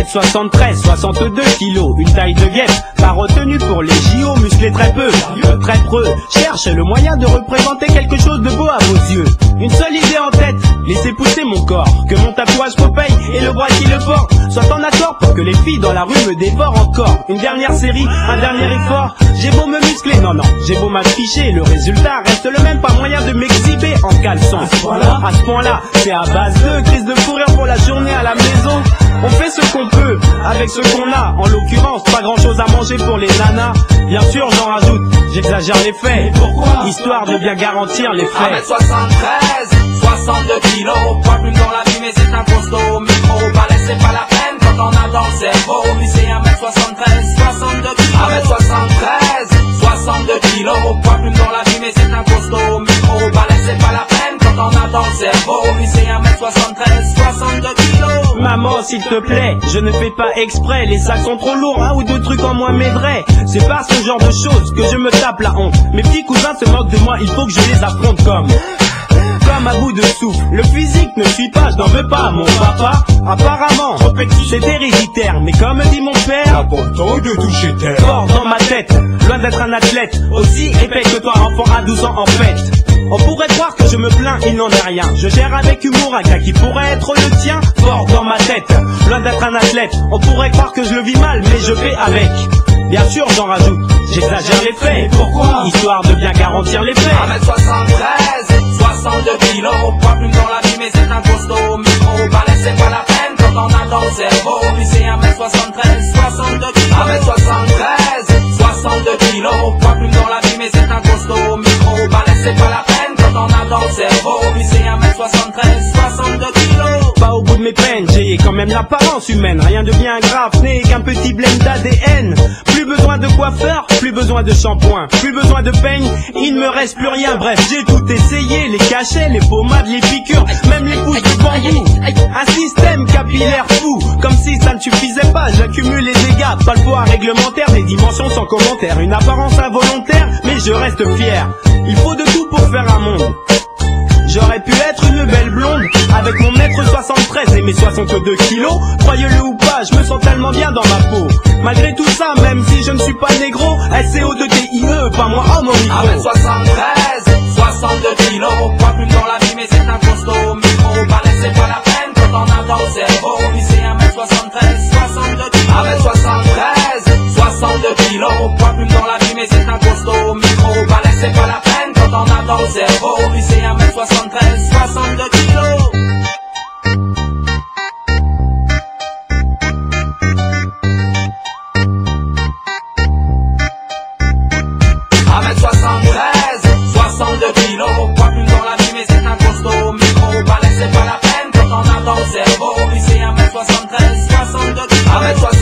1m73, 62 kilos, une taille de guêpe, pas retenue pour les JO, musclé très peu, très preux, cherche le moyen de représenter quelque chose de beau à vos yeux. Une seule idée en tête, laissez pousser mon corps, que mon tatouage Popeye et le bras qui le porte soit en accord pour que les filles dans la rue me dévorent encore. Une dernière série, un dernier effort, j'ai beau me muscler, non, j'ai beau m'afficher, le résultat reste le même, pas moyen de m'exhiber en caleçon. À ce point-là, c'est à base de crise de fou rire pour la journée à la maison. On fait ce qu'on peut, avec ce qu'on a, en l'occurrence, pas grand chose à manger pour les nanas. Bien sûr, j'en rajoute, j'exagère les faits, histoire de bien garantir les faits. 1m73, 62 kilos, poids plume dans la vie mais c'est un costaud. Micro, balai c'est pas la peine quand on a dans le cerveau. Lui c'est 1m73, 62 kilos. 1m73, 62 kilos, poids plume dans la vie mais c'est un costaud. Micro, balai c'est pas la peine quand on a dans le cerveau. Lui c'est 1m73, 62 kilos. Maman, s'il te plaît, je ne fais pas exprès, les sacs sont trop lourds, un ou deux trucs en moins m'aideraient. C'est par ce genre de choses que je me tape la honte. Mes petits cousins se moquent de moi, il faut que je les affronte comme à bout de souffle. Le physique ne suit pas, je n'en veux pas à mon papa. Apparemment, trop petit, c'est héréditaire. Mais comme dit mon père, important de toucher terre. Fort dans ma tête, loin d'être un athlète aussi épais que toi, enfant à 12 ans en fait. On pourrait croire que je me plains, il n'en est rien. Je gère avec humour un cas qui pourrait être le tien. Fort dans ma tête, loin d'être un athlète. On pourrait croire que je le vis mal, mais je fais avec. Bien sûr, j'en rajoute, j'exagère les faits. Pourquoi? Histoire de bien garantir les faits. 1m73, 62 kilos, poids plume dans la vie mais c'est un costaud. Micro, balai c'est pas la peine quand on a dans le cerveau. Lui c'est 1m73, 62 kilos. 1m73, 62 kilos, poids plume dans la vie mais c'est un costaud. Micro, balai c'est pas la peine quand on a dans le cerveau. Lui c'est 1m73, 62 kilos. Pas au bout de mes peines, j'ai quand même l'apparence humaine. Rien de bien grave, n'est qu'un petit blend d'ADN. Plus besoin de coiffeur, plus besoin de shampoing, plus besoin de peigne, il ne me reste plus rien. Bref, j'ai tout essayé, les cachets, les pommades, les piqûres, même les pousses de bambou. Un système capillaire fou, comme si ça ne suffisait pas, j'accumule les dégâts. Pas le poids réglementaire, des dimensions sans commentaire. Une apparence involontaire, mais je reste fier. Il faut de tout pour faire un monde. J'aurais pu être une belle blonde, avec mon mètre 73 et mes 62 kilos. Croyez-le ou pas, je me sens tellement bien dans ma peau. Malgré tout ça, même si je ne suis pas négro, SCO2TIE, pas moi homme au micro. 1m73, 62 kilos, poids plume dans la vie mais c'est un costaud. Micro, balai c'est pas la peine quand on a dans le cerveau. Lui c'est 1m73, 62 kilos. 1m73, 62 kilos, poids plume dans la vie mais c'est un costaud. Micro, balai c'est pas la peine quand on a dans le cerveau. Lui c'est 1m73, 62 kilos. 1m73, 62 kilos, poids plume dans la vie mais c'est un costaud. Micro, balai c'est pas la peine quand on a dans le cerveau. Lui c'est 1m73, 62 kilos.